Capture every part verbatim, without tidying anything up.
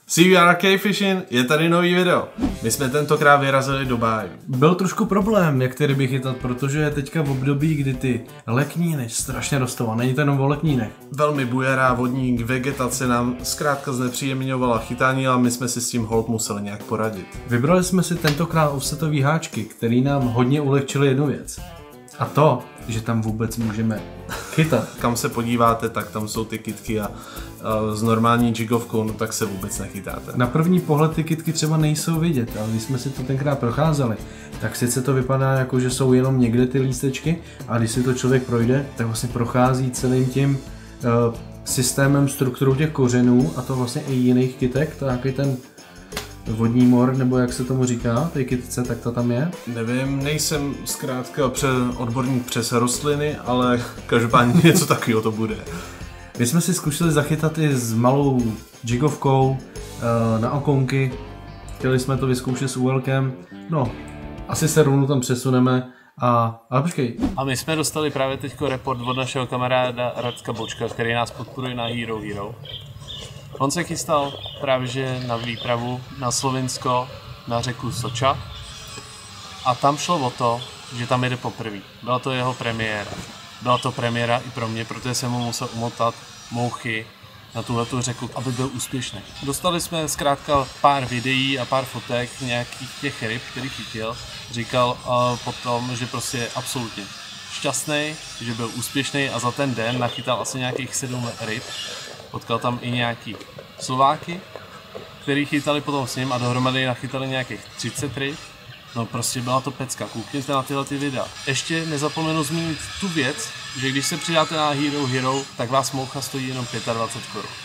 C V R K Fishing, je tady nový video. My jsme tentokrát vyrazili do bájů. Byl trošku problém, jak ty ryby chytat, protože je teďka v období, kdy ty lekníny strašně rostou a není to jenom o leknínech. Velmi bujará vodník, vegetace nám zkrátka znepříjemňovala chytání a my jsme si s tím hold museli nějak poradit. Vybrali jsme si tentokrát offsetové háčky, které nám hodně ulehčily jednu věc. A to, že tam vůbec můžeme chytat. Kam se podíváte, tak tam jsou ty kytky a, a s normální jigovkou, no tak se vůbec nechytáte. Na první pohled ty kytky třeba nejsou vidět, ale když jsme si to tenkrát procházeli, tak sice to vypadá jako, že jsou jenom někde ty lístečky, a když si to člověk projde, tak vlastně prochází celým tím uh, systémem strukturou těch kořenů a to vlastně i jiných kytek, to je ten vodní mor, nebo jak se tomu říká, té kytce, tak to tam je? Nevím, nejsem zkrátka pře odborník přes rostliny, ale každopádně něco takového to bude. My jsme si zkusili zachytat i s malou jigovkou uh, na okonky, chtěli jsme to vyzkoušet s úvelkem, no, asi se rovnou tam přesuneme a, ale počkej. A my jsme dostali právě teďko report od našeho kamaráda Radka Bočka, který nás podporuje na Hero Hero. On se chystal právě že na výpravu na Slovinsko, na řeku Soča a tam šlo o to, že tam jede poprvé. Byla to jeho premiéra. Byla to premiéra i pro mě, protože jsem mu musel umotat mouchy na tuhletu řeku, aby byl úspěšný. Dostali jsme zkrátka pár videí a pár fotek nějakých těch ryb, který chytil. Říkal uh, potom, že prostě je absolutně šťastný, že byl úspěšný a za ten den nachytal asi nějakých sedm ryb. Potkal tam i nějaký Slováky, který chytali potom s ním a dohromady nachytali nějakých třicet ryb. No prostě byla to pecka, koukněte na tyhle ty videa. Ještě nezapomenu zmínit tu věc, že když se přidáte na Hero Hero, tak vás moucha stojí jenom dvacet pět korun.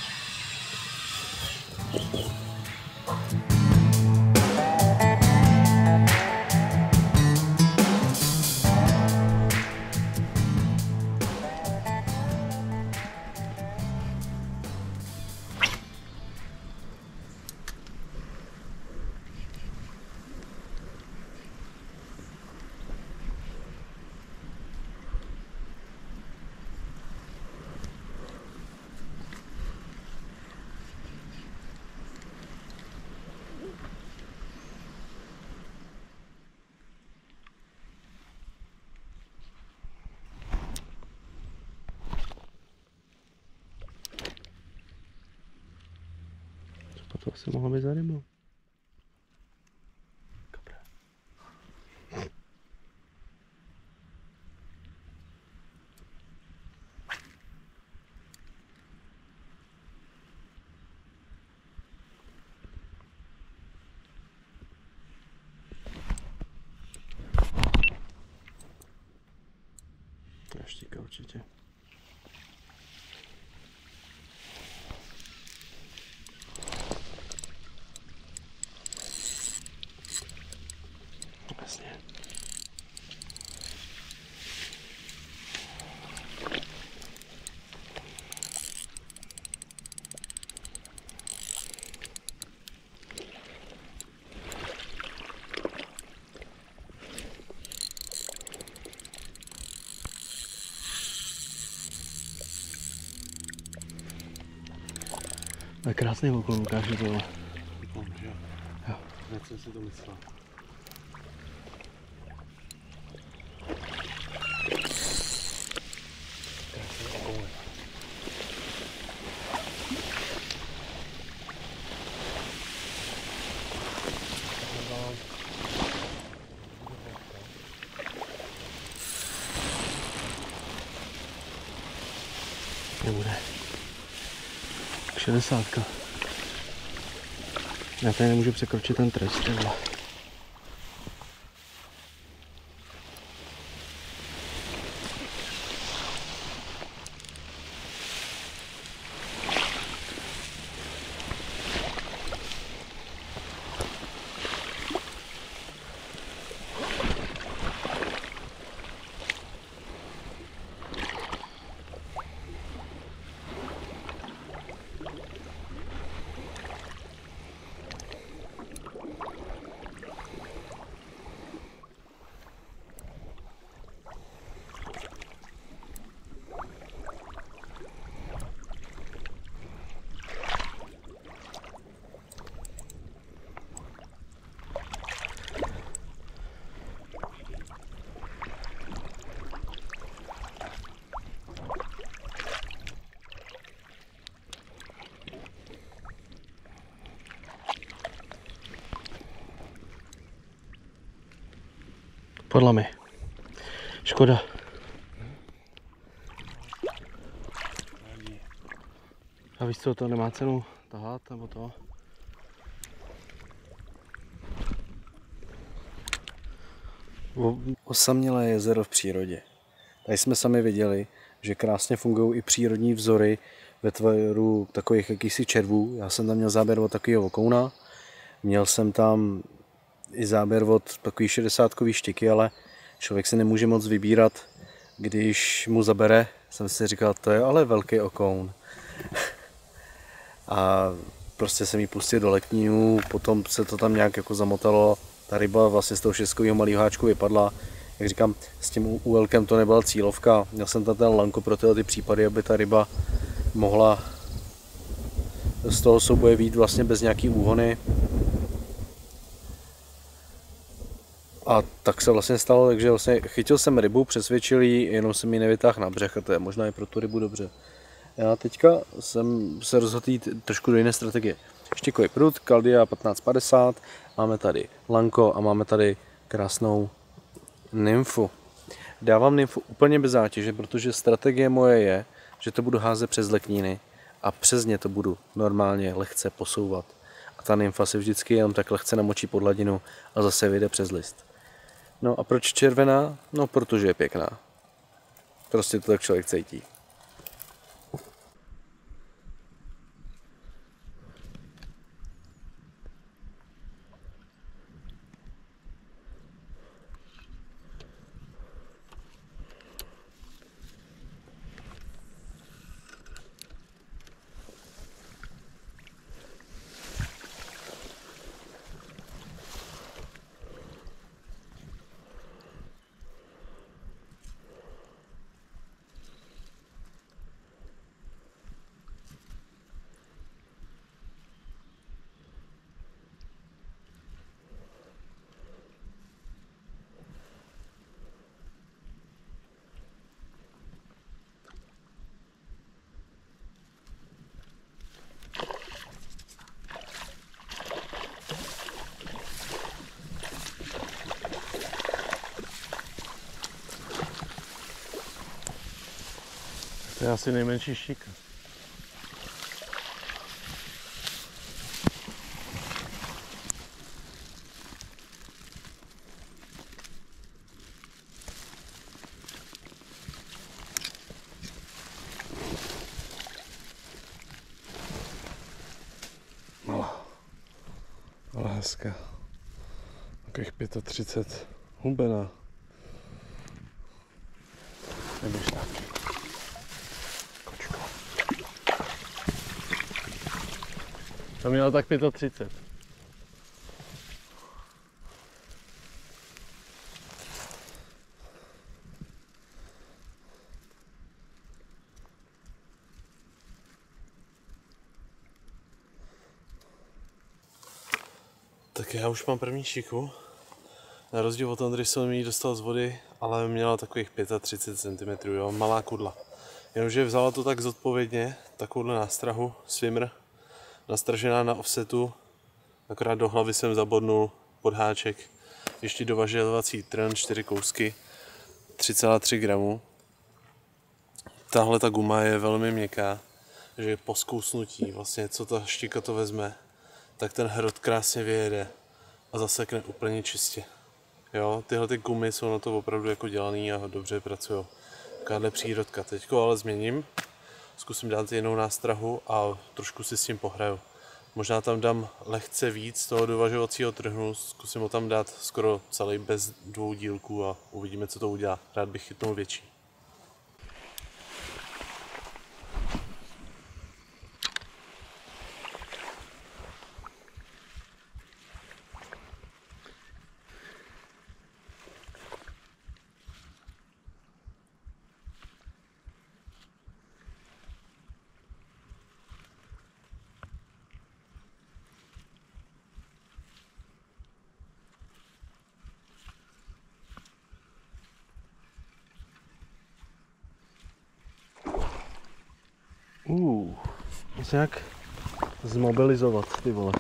To asi mohlo být za rybu. Dobré. Štíka určitě. Jasně. To je krásný okolo, ukážu to. Jo. Jak jsem si to myslel. Nebude. šedesátka. Já tady nemůžu překročit ten trest třeba. Podle mě. Škoda. A víš co, to nemá cenu tahat, nebo to? Osamělé jezero v přírodě. Tady jsme sami viděli, že krásně fungují i přírodní vzory ve tvaru takových jakýchsi červů. Já jsem tam měl záběr od takového vokouna, měl jsem tam i záběr od takový šedesátkový štěky, ale člověk si nemůže moc vybírat, když mu zabere. Jsem si říkal, to je ale velký okoun. A prostě jsem ji pustil do leknínu, potom se to tam nějak jako zamotalo. Ta ryba vlastně z toho šestkového malého háčku vypadla. Jak říkám, s tím úelkem to nebyla cílovka. Měl jsem tam ten lanko pro tyhle ty případy, aby ta ryba mohla z toho souboje vyjít vlastně bez nějaký úhony. A tak se vlastně stalo, takže vlastně chytil jsem rybu, přesvědčil ji, jenom jsem ji nevytáhl na břeh a to je možná i pro tu rybu dobře. Já teďka jsem se rozhodl jít trošku do jiné strategie. Štěkový prut, Caldia patnáct padesát, máme tady lanko a máme tady krásnou nymfu. Dávám nymfu úplně bez zátěže, protože strategie moje je, že to budu házet přes lekníny a přes ně to budu normálně lehce posouvat. A ta nymfa se vždycky jenom tak lehce namočí pod hladinu a zase vyjde přes list. No a proč červená? No protože je pěkná. Prostě to tak člověk cítí. To je asi nejmenší šíka. No, ale hezká. Takových třicet pět hubená. Neběž taky. Kočko. To mělo tak třicet pět. Tak já už mám první šiku. Na rozdíl od Ondry jsem ji dostal z vody, ale měla takových třicet pět centimetrů, jo, malá kudla. Jenomže vzala to tak zodpovědně, takovouhle nástrahu, swimmer, nastražená na offsetu, akorát do hlavy jsem zabodnul pod háček, ještě dovažovací trn, čtyři kousky, tři celá tři gramu. Tahle ta guma je velmi měkká, že po zkousnutí, vlastně co ta štika to vezme, tak ten hrot krásně vyjede a zasekne úplně čistě. Jo, tyhle ty gumy jsou na to opravdu jako dělaný a dobře pracují. Takováhle přírodka. Teďko ale změním, zkusím dát jinou nástrahu a trošku si s tím pohraju. Možná tam dám lehce víc toho dovažovacího trhnu, zkusím ho tam dát skoro celý bez dvou dílků a uvidíme, co to udělá. Rád bych chytnul větší. Uh, musím nějak zmobilizovat, ty vole.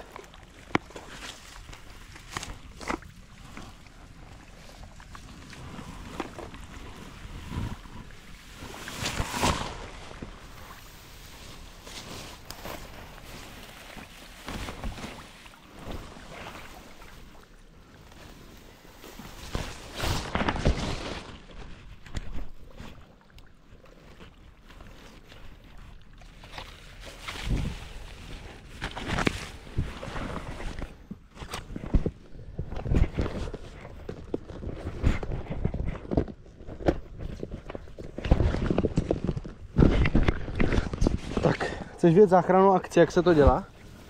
Chceš vědět záchranu akci, jak se to dělá?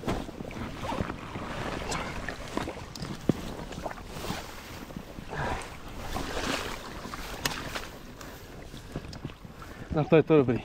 Na to je to dobrý.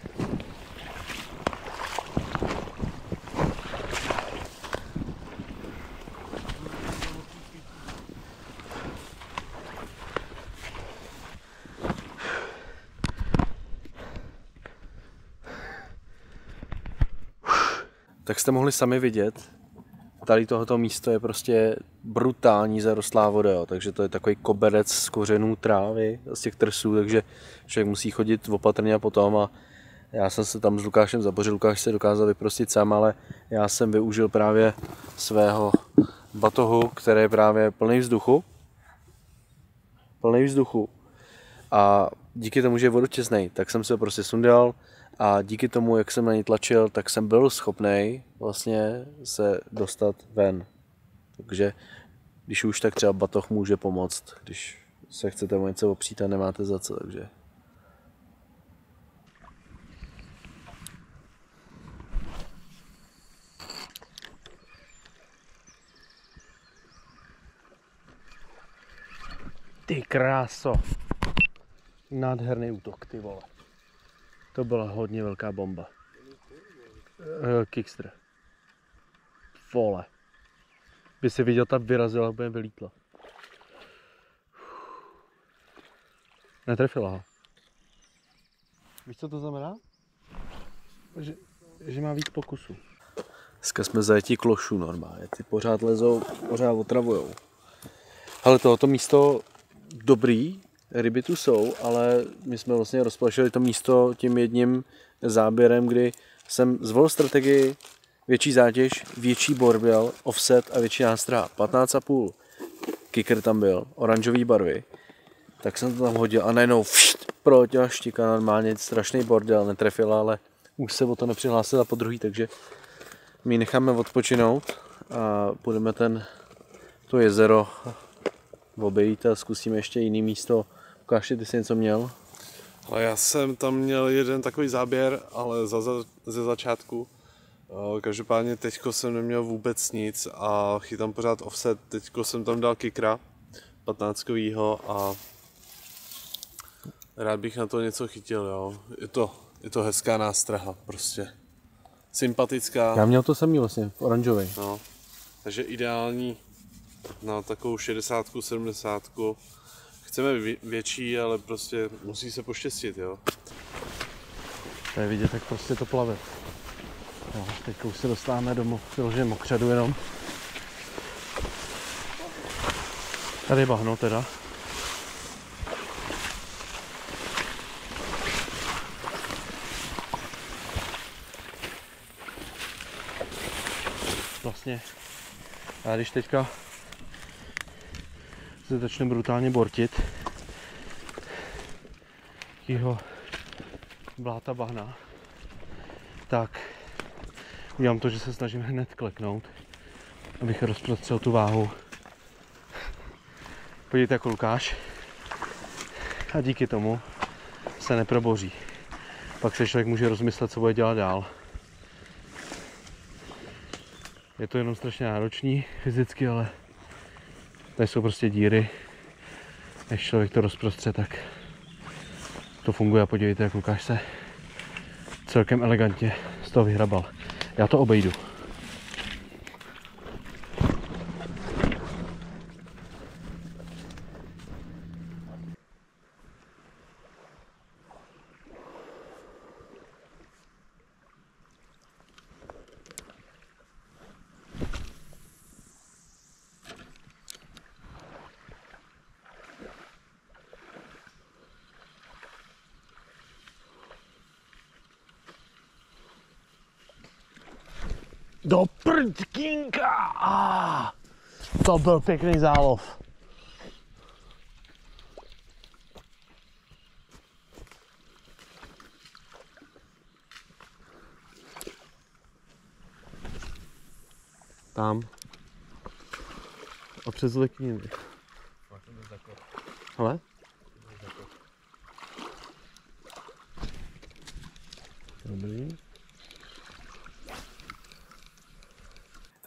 Tak jste mohli sami vidět, tady tohoto místo je prostě brutální zarostlá voda, jo. Takže to je takový koberec z kořenů trávy, z těch trsů, takže člověk musí chodit opatrně a potom a já jsem se tam s Lukášem zabořil, Lukáš se dokázal vyprostit sám, ale já jsem využil právě svého batohu, který je právě plný vzduchu, plný vzduchu a díky tomu, že je vodotěsnej, tak jsem se ho prostě sundal a díky tomu, jak jsem na něj tlačil, tak jsem byl schopný vlastně se dostat ven. Takže když už, tak třeba batoh může pomoct, když se chcete o něco opřít a nemáte za co, takže. Ty kráso. Nádherný útok, ty vole. To byla hodně velká bomba. Uh, Kickster. Vole. By si viděl, ta vyrazila, by vylítla. Netrefila ho. Víš, co to znamená? Že, že má víc pokusů. Dneska jsme zajetí klošů normálně, ty pořád lezou, pořád otravujou. Ale tohoto místo dobrý, ryby tu jsou, ale my jsme vlastně rozplašili to místo tím jedním záběrem, kdy jsem zvolil strategii větší zátěž, větší bordel, offset a větší nástraha. patnáct a půl kicker tam byl, oranžové barvy. Tak jsem to tam hodil a najednou všt, protěla štika, normálně strašný bordel, netrefila, ale už se o to nepřihlásila po druhý, takže my necháme odpočinout a budeme ten, to jezero obejít a zkusíme ještě jiný místo. Lukáši, ty jsi něco měl? Ale já jsem tam měl jeden takový záběr, ale za, za, ze začátku. Každopádně teďko jsem neměl vůbec nic a chytám pořád offset. Teďko jsem tam dal kickera patnáctkovýho a rád bych na to něco chytil, jo. Je to, je to hezká nástraha, prostě. Sympatická. Já měl to samý vlastně, oranžový. No, takže ideální na takovou šedesátku, sedmdesátku. Chceme větší, ale prostě musí se poštěstit, jo. To je vidět, jak prostě to plave. Jo, teď už se dostáváme domů, vyloženě mokřadu jenom. Tady je bahno teda. Vlastně, a když teďka se začne brutálně bortit, jeho bláta bahna, tak udělám to, že se snažím hned kleknout, abych rozprostřel tu váhu. Podívejte jako Lukáš a díky tomu se neproboří. Pak se člověk může rozmyslet, co bude dělat dál. Je to jenom strašně náročný fyzicky, ale tady jsou prostě díry. Než člověk to rozprostře, tak to funguje a podívejte, jak Lukáš se celkem elegantně z toho vyhrabal. Já to obejdu. Do prdkínka! Ah, to byl pěkný zálov. Tam. A přes lekníny. Hele? Dobrý.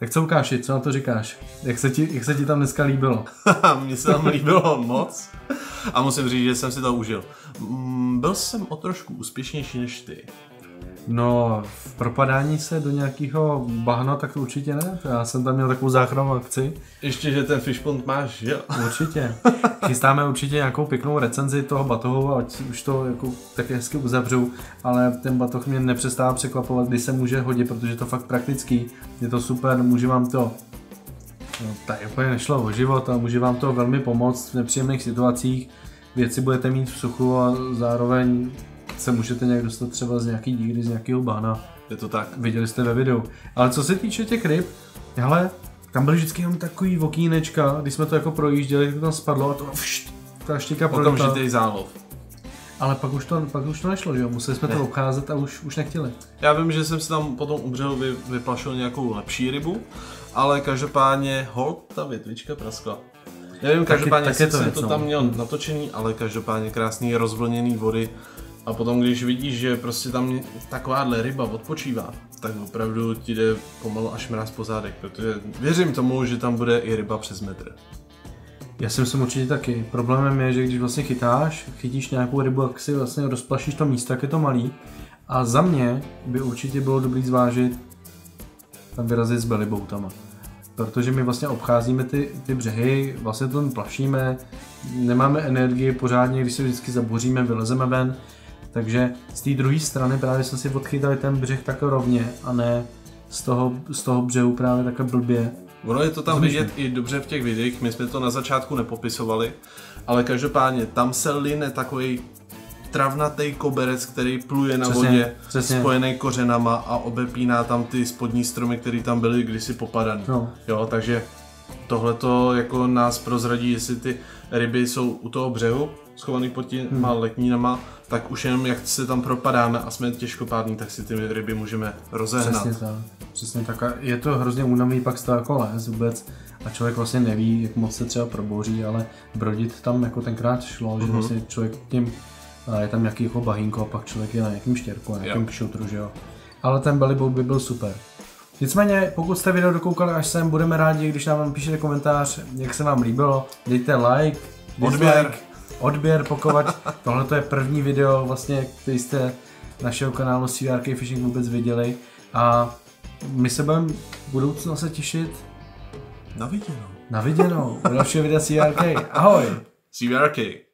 Tak co Lukáši, co na to říkáš? Jak se ti, jak se ti tam dneska líbilo? Mně se tam líbilo moc a musím říct, že jsem si to užil. Mm, byl jsem o trošku úspěšnější než ty. No, v propadání se do nějakého bahna, tak to určitě ne. Já jsem tam měl takovou záchrannou akci. Ještě, že ten fishpond máš, jo? Určitě. Chystáme určitě nějakou pěknou recenzi toho batohu, ať už to jako tak hezky uzavřu, ale ten batoh mě nepřestává překvapovat, kdy se může hodit, protože je to fakt praktický. Je to super, může vám to, no, tady úplně nešlo o život, ale může vám to velmi pomoct v nepříjemných situacích. Věci budete mít v suchu a zároveň se můžete nějak dostat třeba z nějaký díry, z nějakého bahna. Je to tak. Viděli jste ve videu. Ale co se týče těch ryb, hele, tam byly vždycky jenom takový okýnečka, když jsme to jako projížděli, to tam spadlo a to všt, ta štika prolítala. Okamžitý zálov. Ale pak už to, pak už to nešlo, že jo? Museli jsme ne. to obcházet a už, už nechtěli. Já vím, že jsem si tam potom u břehu vy, vyplašil nějakou lepší rybu, ale každopádně hol, ta větvička praskla. Nevím, každopádně taky, taky jsem to, to tam měl natočený, ale každopádně krásný rozvlněný vody. A potom, když vidíš, že prostě tam takováhle ryba odpočívá, tak opravdu ti jde pomalu až mráz po zádech, protože věřím tomu, že tam bude i ryba přes metr. Já si myslím určitě taky. Problémem je, že když vlastně chytáš, chytíš nějakou rybu, tak si vlastně rozplašíš to místo, jak je to malý. A za mě by určitě bylo dobrý zvážit tam vyrazit s bellyboatama. Protože my vlastně obcházíme ty, ty břehy, vlastně to plašíme, nemáme energii pořádně, když se vždycky zaboříme, vylezeme ven. Takže z té druhé strany právě jsme si odchytali ten břeh takhle rovně a ne z toho, z toho břehu právě takhle blbě. Ono je to tam vidět i dobře v těch videích, my jsme to na začátku nepopisovali, ale každopádně tam se line takový travnatý koberec, který pluje na přesně, vodě, přesně. spojený kořenama a obepíná tam ty spodní stromy, které tam byly kdysi popadaný. No. Jo, takže tohleto jako nás prozradí, jestli ty ryby jsou u toho břehu, schovaný pod těma hmm. letnínama, tak už jenom jak se tam propadáme a jsme těžkopádní, tak si ty ryby můžeme rozehnat. Přesně tak. Přesně tak. A je to hrozně únavný pak z toho jako les vůbec a člověk vlastně neví, jak moc se třeba probouří, ale brodit tam jako tenkrát šlo, mm-hmm. že vlastně člověk tím, je tam nějaký jako bahínko a pak člověk je na nějakým štěrku, na nějakým kšoutru, že jo. Ale ten bellyboat by byl super. Nicméně, pokud jste video dokoukali až sem, budeme rádi, když nám napíšete komentář, jak se vám líbilo, dejte like, odběr, odběr, pokud tohle je první video, vlastně, který jste našeho kanálu C V R K Fishing vůbec viděli a my se budeme v budoucnu se těšit na viděnou. Na viděnou, u dalšího videa C V R K. Ahoj! C V R K.